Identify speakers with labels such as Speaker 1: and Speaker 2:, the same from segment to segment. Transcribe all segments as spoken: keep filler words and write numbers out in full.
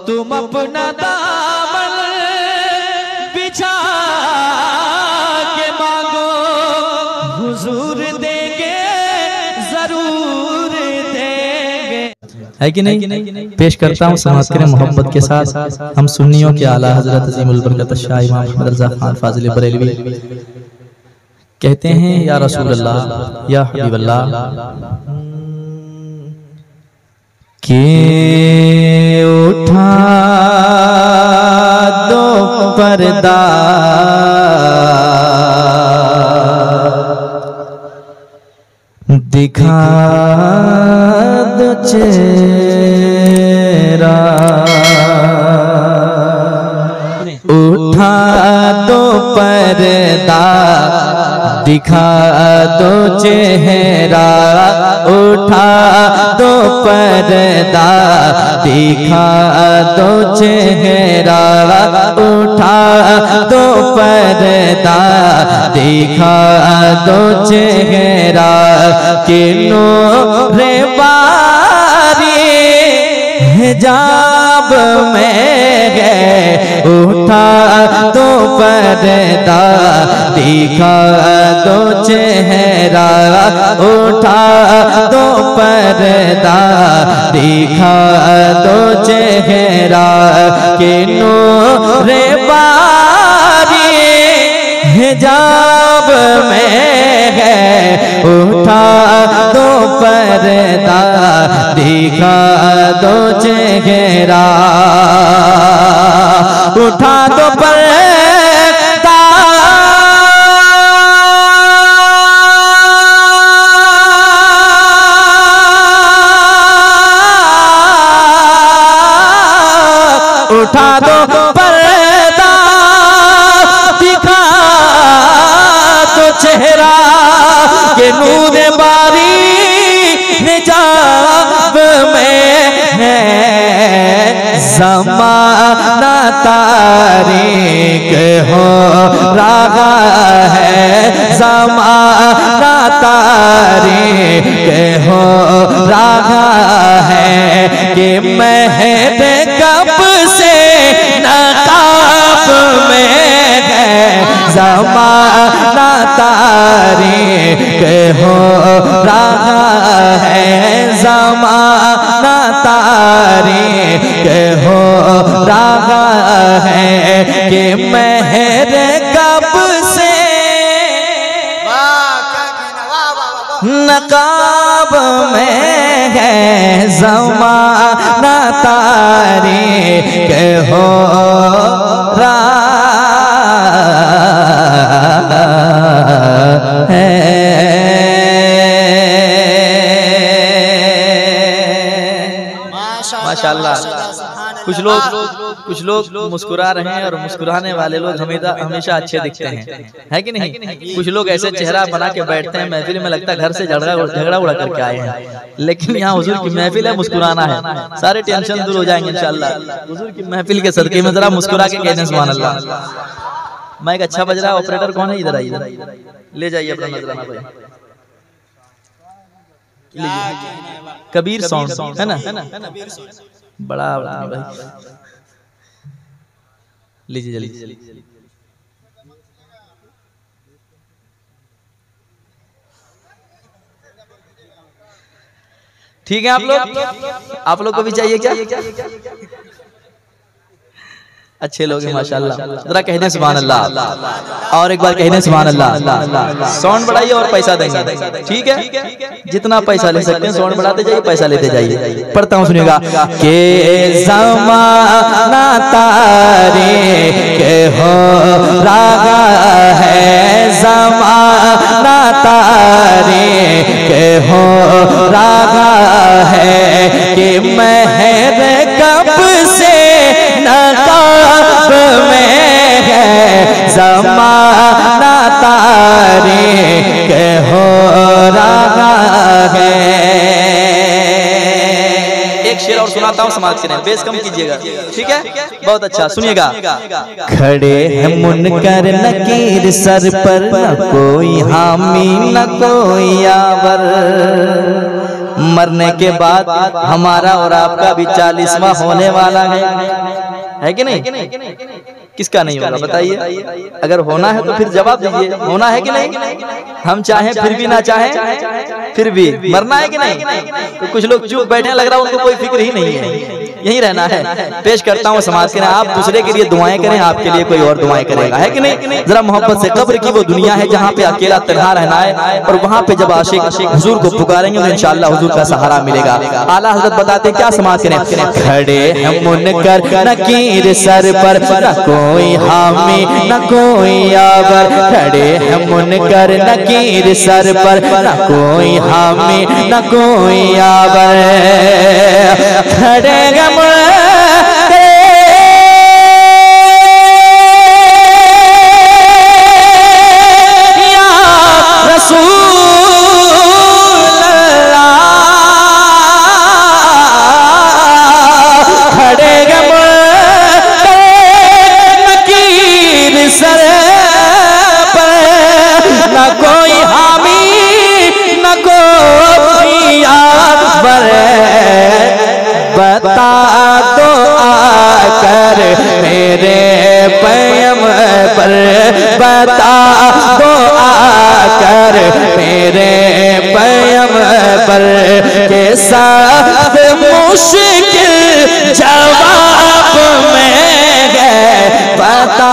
Speaker 1: तुम अपना दामन बिछा के मांगो, हुजूर देंगे, जरूर देंगे।
Speaker 2: है कि नहीं? पेश करता हूँ समाज करें मोहब्बत के साथ हम सुन्नियों के आला हजरत अज़ीमुल बरकत शाह इमाम अहमद रज़ा खान फाजिल बरेलवी कहते हैं, या रसूल अल्लाह या हबीब अल्लाह के उठा दो पर्दा, दिखा दो चेहरा, उठा दो पर्दा, दिखा दो चेहरा, उठा दो पर्दा, दिखा दो चेहरा, उठा दो पर्दा, दिखा दो चेहरा, कि नूरे बारी हिजाब में गए, उठा दो पर्दा, दिखा दो चेहरा, उठा दो पर्दा, दिखा दो चेहरा, कि नूरे बारी हिजाब में है, उठा दो पर्दा, दिखा दो चेहरा, उठा दो पर्दा, उठा दो पर्दा, दिखा दो चेहरा, के नूर बारी हिजाब में है, ज़माना तारीक हो रहा है, ज़माना तारीक हो रहा है, कि महर कब से नकाब में है, ज़माना तारीक हो रहा है, ज़माना तारीक हो रहा है, कि महर कब से नकाब में है, ज़माना तारीक हो रहा है। माशाअल्लाह। कुछ लोग कुछ लोग मुस्कुरा रहे हैं और मुस्कुराने वाले लोग हमेशा हमेशा अच्छे दिखते हैं, है कि नहीं? कुछ लोग ऐसे चेहरा बना के बैठते हैं महफिल में, लगता है घर से झगड़ा झगड़ा उड़ा करके आए हैं, लेकिन यहाँ हुजूर की महफिल है, मुस्कुराना है, सारे टेंशन दूर हो जाएंगे इंशाअल्लाह। हुजूर की महफिल के सदके में जरा मुस्कुरा के कहते हैं सुभान अल्लाह। माइक अच्छा बज रहा है, ऑपरेटर कौन है? इधर आइए, ले जाइए अपना नजराना भाई, कबीर साउंड है ना, बड़ा बड़ा भाई, लीजिए जल्दी। ठीक है, आप लोग आप लोग को भी चाहिए क्या? अच्छे लोग हैं माशाल्लाह, जरा कह दें सुभान अल्लाह, और एक बार कह दें सुभान अल्लाह। साउंड बढ़ाइए और पैसा देंगे, ठीक है? जितना पैसा ले सकते हैं साउंड बढ़ाते जाइए, पैसा लेते जाइए। पढ़ता हूँ, सुनिएगा। के ज़माना तारीक हो रहा है, ज़माना तारीक हो रहा है, कि महर कब से नकाब में है, ज़माना तारीक हो रहा है। एक शेर और सुनाता हूँ, समाज से बेस कम कीजिएगा, ठीक है? बहुत अच्छा, सुनिएगा। खड़े हैं मुनकर नकीर सर पर, न कोई हामी न कोई यावर, मरने के बाद हमारा और आपका भी चालीसवां होने वाला है, है कि नहीं? किसका नहीं होगा बताइए? अगर होना है तो फिर जवाब दीजिए, होना है कि नहीं? हम चाहें फिर भी ना चाहें फिर भी मरना है कि नहीं? तो कुछ लोग चुप बैठे, लग रहा है उनको कोई फिक्र ही नहीं है, यही रहना है। पेश करता हूँ समाज के लिए, आप दूसरे के लिए दुआएं करें, आपके लिए कोई और दुआएं करेगा, है कि नहीं? जरा मोहब्बत से, कब्र की वो दुनिया है जहाँ पे अकेला तन्हा रहना है, और वहाँ पे जब आशिक हुजूर को पुकारेंगे तो इंशाअल्लाह हुजूर का सहारा मिलेगा। आला हजरत बताते क्या समाज करें, खड़े हैं मुनकर नकीर सर पर, न कोई हामी न कोई आवर, खड़े हैं मुनकर नकीर सर पर, न कोई हामी न कोई आवर, खड़े हैं बता दो आकर मेरे पैम पर, बता दो आकर मेरे पैम पर, के साथ मुश्किल जवाब में है, बता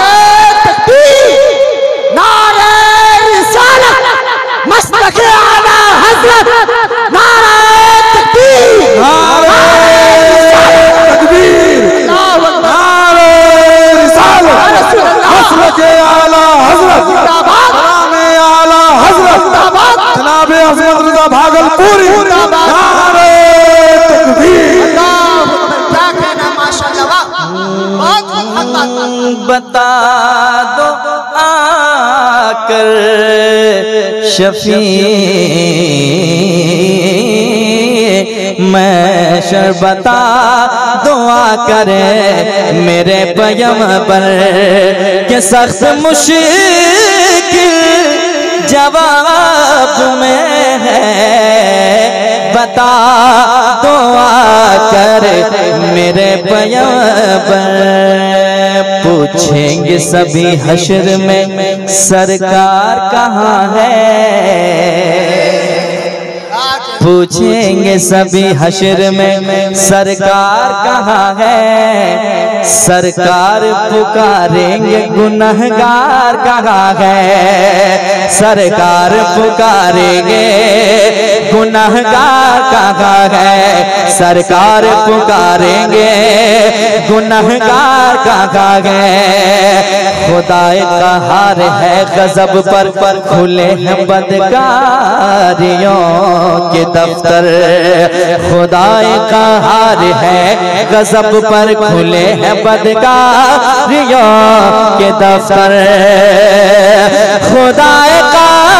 Speaker 3: नारे रिसालत मस्तके आला हज़रत, नारे तकबीर, नारे तकबीर, नारे रिसालत मस्तके आला हज़रत, नारे आला हज़रत जनाब हज़रत रज़ा भागलपुरी, नारे तकबीर। क्या कहना माशाअल्लाह, बहुत
Speaker 2: बता दो आकर शफी मैं शर, बता दुआ करे मेरे पयम पर, के सख्त मुश्किल जवाब में है, बता दुआ करे मेरे पयम पर। पूछेंगे सभी हश्र में सरकार कहाँ है, पूछेंगे सभी हश्र में सरकार कहाँ है, सरकार पुकारेंगे गुनहगार कहाँ है, सरकार पुकारेंगे गुनहगार कहाँ है, सरकार पुकारेंगे गुनहगार कहाँ है। खुदाए कहार है गजब पर, पर खुले हैं बदकारियों के दफ्तर, खुदाए कहार है गजब पर खुले हैं बदकारियों के दफ्तर, खुदाए का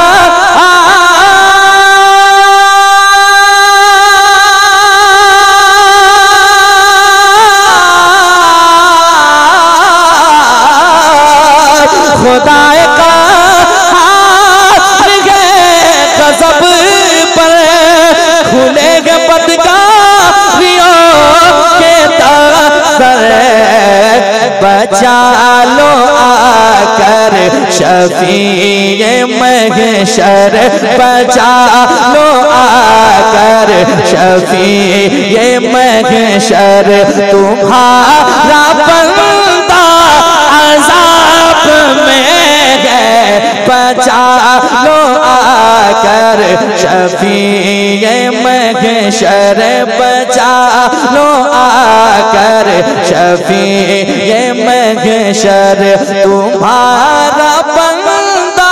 Speaker 2: खुदाए का हाथ गजब पर खुलेगा बदकारियों के दफ्तर, बचा लो आकर शफीए महशर, बचा लो आकर शफीए महशर, तुम्हारा बंदा अज़ाब में है, बचा लो आकर शफीए महशर, बचा लो आकर शफीए महशर, तुम्हारा बंदा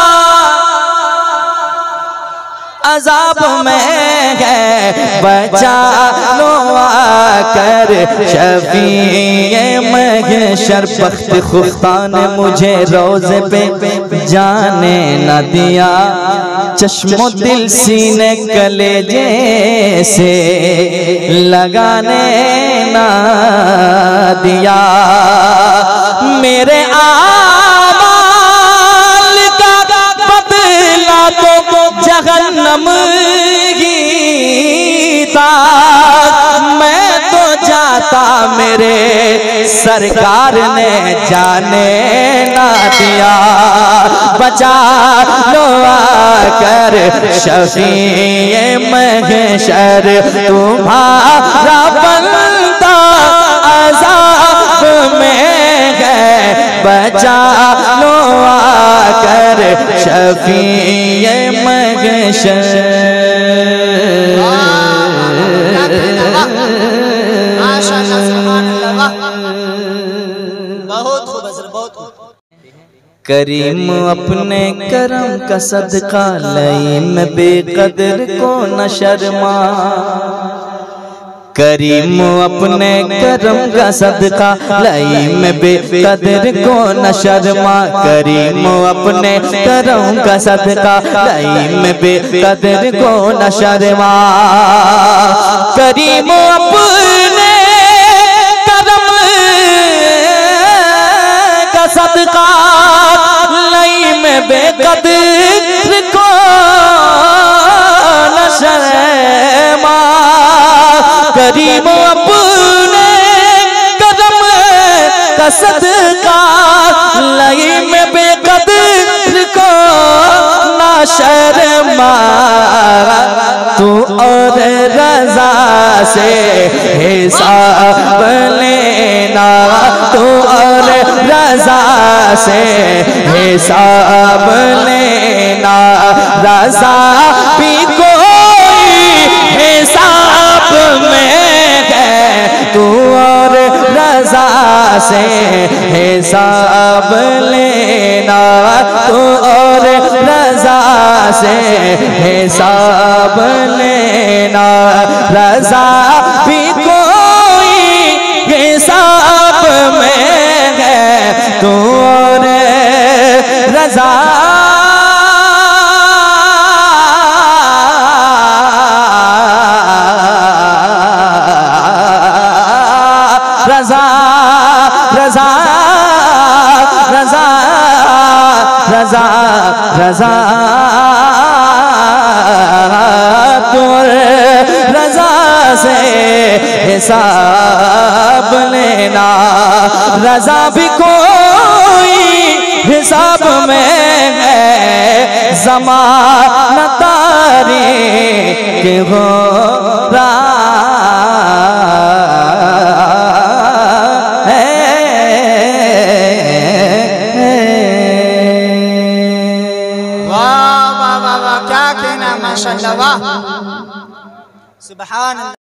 Speaker 2: अज़ाब में है, बचा लो आकर शफीए महशर। बख्त खुदा ने मुझे रोज़े पे जाने न दिया, चश्मो दिल सीने कलेजे से लगाने ना दिया, मेरे आमाल का बदला तो जहन्नम ही
Speaker 1: मेरे सरकार ने जाने ना दिया। बचा लो आकर शफीए महशर, तुम्हारा बंदा अज़ाब में है। बचा लो आकर शफीए महशर।
Speaker 4: माशाअल्लाह, सुभान अल्लाह, बहुत खूब हज़रत, बहुत खूब।
Speaker 1: करीम अपने करम का सदका लईम बेकदर को न शर्मा। करीम अपने करम का सदका लईम बेकदर को न शर्मा। करीम अपने करम का सदका लईम बेकदर को न शर्मा। करीम अपने करम का सदका लईम बेकदर को न शर्मा। करीम अपने कदम का सदका लईम बेकदर को ना शर्मा। तू और रजा से हिसाब लेना, तू और रजा से हिसाब लेना। रजा भी कोई हिसाब में है, तू और रजा से हिसाब लेना। तू और रजा से हिसाब लेना। रजा भी कोई हिसाब में है, तू और रजा रजा रजा रजा रजा रजा तुर रजा से हिसाब लेना। रजा भी कोई हिसाब में है, ज़माना तारीख़ हो
Speaker 4: माशाअल्लाह, वाह, सुभान अल्लाह।